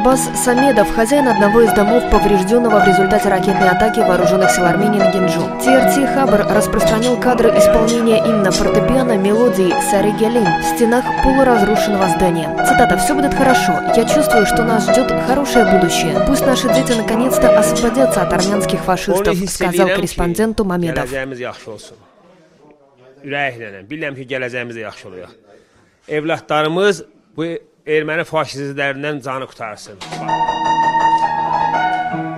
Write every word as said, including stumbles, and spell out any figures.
Аббас Самедов, хозяин одного из домов, поврежденного в результате ракетной атаки вооруженных сил Армении на Гинджу. Ти эр ти Хабр распространил кадры исполнения им на фортепиано мелодии «Сары Гелин» в стенах полуразрушенного здания. Цитата: «Все будет хорошо. Я чувствую, что нас ждет хорошее будущее. Пусть наши дети наконец-то освободятся от армянских фашистов», сказал корреспонденту Мамедов. Bilirəm ki, gələcəyimiz də yaxşı olacaq. Evlatlarımız bu erməni faşistlərindən canı qutarsın.